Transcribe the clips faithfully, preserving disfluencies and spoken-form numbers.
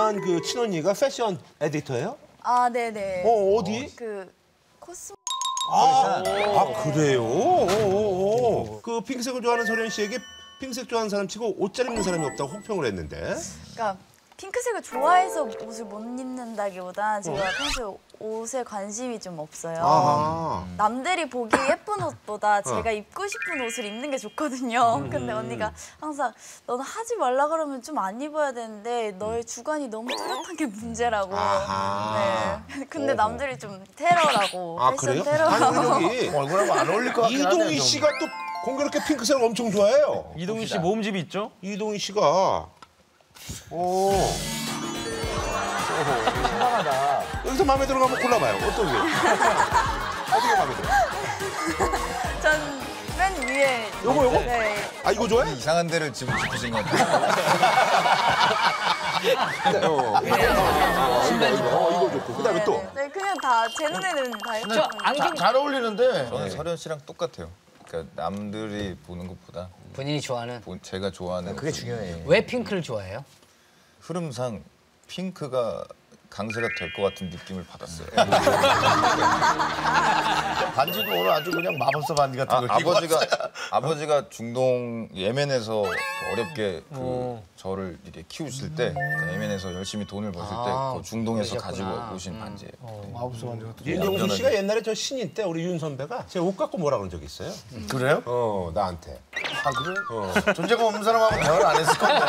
유명한 그 친언니가 패션 에디터예요? 아, 네네. 어, 어디? 그 코스. 아, 아 그래요? 오, 오, 오. 그 핑크색을 좋아하는 설현 씨에게 핑크색 좋아하는 사람 치고 옷 잘 입는 사람이 없다고 혹평을 했는데. 그러니까 핑크색을 좋아해서 옷을 못 입는다기보다 제가 평소에 옷에 관심이 좀 없어요. 아하. 남들이 보기 예쁜 옷보다 제가 입고 싶은 옷을 입는 게 좋거든요. 근데 언니가 항상 너는 하지 말라 그러면 좀 안 입어야 되는데 너의 주관이 너무 뚜렷한 게 문제라고. 아하. 네. 근데 남들이 좀 테러라고. 아 패션 그래요? 테러라고. 아니 여기 얼굴하고 안 어울릴 것 같긴 하네요. 이동희 씨가 또 공교롭게 핑크색을 엄청 좋아해요. 이동희 씨 모음집이 있죠? 이동희 씨가. 오. 신나하다. 여기서 마음에 들어 가면 골라봐요. 어떤 게? 어떻게 마음에 들어? 전 맨 위에. 요거 요거? 네. 아 이거 좋아해? 이상한 데를 지금 짚으신 것 같아요. 어, 이거, 이거, 어, 이거 좋고. 그다음에 또. 네, 그냥 다 제 눈에는 다 예뻐요. 자, 잘 어울리는데. 저는 설현 씨랑 똑같아요. 그러니까 남들이 보는 것보다 본인이 좋아하는. 본- 제가 좋아하는 그게 중요해. 왜 핑크를 좋아해요? 흐름상 핑크가 강세가 될 것 같은 느낌을 받았어요. 반지도 오늘 아주 그냥 마법사 반지 같은 아, 걸 입고 아버지가 왔어요. 아버지가 중동 예멘에서 어렵게 그 저를 이렇게 키우실 때 그 예멘에서 열심히 돈을 버실 때 아, 그 중동에서 그러셨구나. 가지고 오신 반지예요. 마법사 반지 같은 윤정수 씨가 옛날에 저 신인 때 우리 윤 선배가 제 옷 갖고 뭐라 그런 적이 있어요. 거. 그래요? 어, 나한테. 아, 그래? 어. 존재감 없는 사람하고 대화를 안 했을 건데.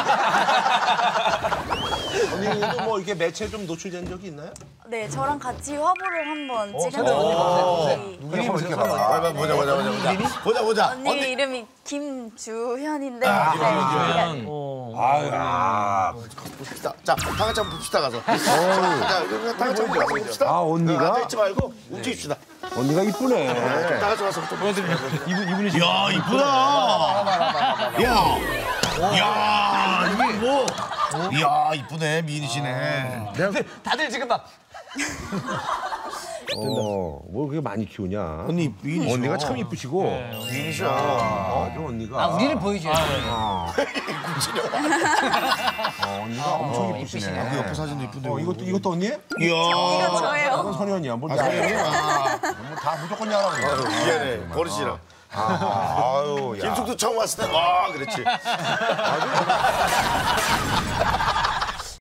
언니도 뭐 이렇게 매체에 좀 노출된 적이 있나요? 네, 저랑 같이 화보를 한번 어, 찍었는데 그림 좀 이렇게 봐봐. 봐봐, 보자, 보자, 보자, 보자. 보자, 보자. 언니 이름이 김주현인데 아, 네, 아, 봅시다. 자, 다 같이 한번 봅시다, 가서. 자, 여기 다 같이 한번 봅시다. 아, 언니가? 앉아있지 말고 움직입시다. 언니가 이쁘네. 다 같이 와서 좀 보여드리면. 이분 이분이 야, 이쁘다. 야, 야, 이게 뭐. 이야, 이쁘네, 미인 씨네. 다들 지금 막 어, 뭘 그렇게 많이 키우냐. 언니, 미인이셔. 언니가 참 이쁘시고. 미인이셔. 아주 언니가. 아, 우리를 보여줘야죠. 어, 언니가 엄청 이쁘시네. 그 옆에 사진도 이쁜데. 어, 이것도, 이것도 언니예요? 이야. 이거 저예요. 이건 선현이야. 뭘 아, 다 선현이야? 아, 다 무조건 야라고 그래. 미안해. 버릇이라. 아, 아유, 야. 김숙도 처음 왔을 때, 와, 그랬지.